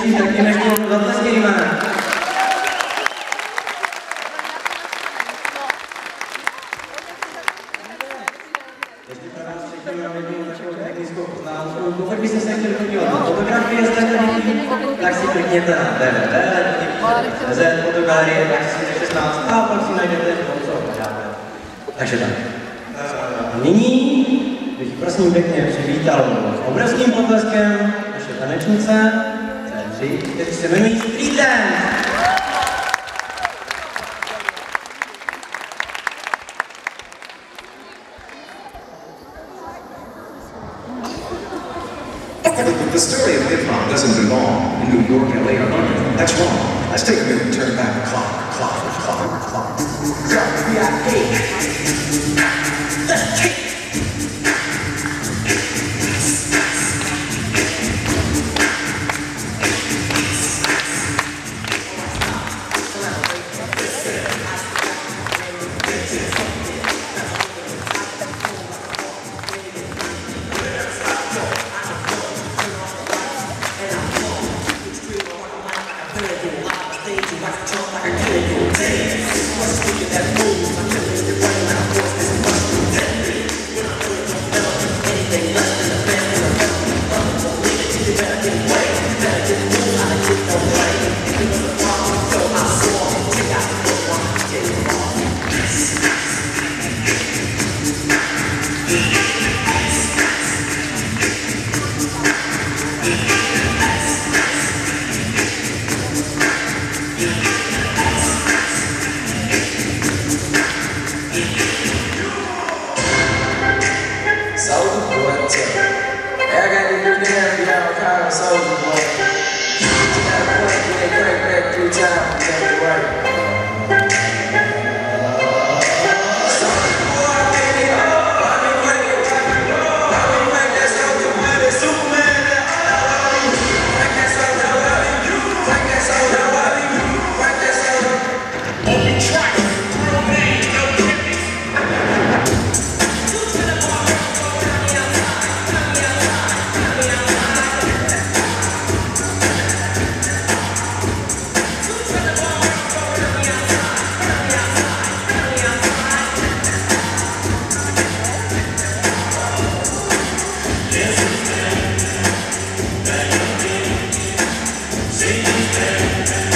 největší, tak jim ještě jednou zatleskejme. Ještě pro vás všechny mám jednu takovou technickou poznámku. Pokud byste se chtěli podívat na fotografie z této dětí, tak si klikněte na www.fotogalerie 2016 a pak si najdete něco, co hledáte. Takže tak. A nyní bych prosím pěkně přivítal s obrovským potleskem naše tanečnice C3, kteří se jmenují Street Dance. The story of hip-hop doesn't belong in New York, LA, or London. That's wrong. Let's take a minute and turn back the clock. Let's take Say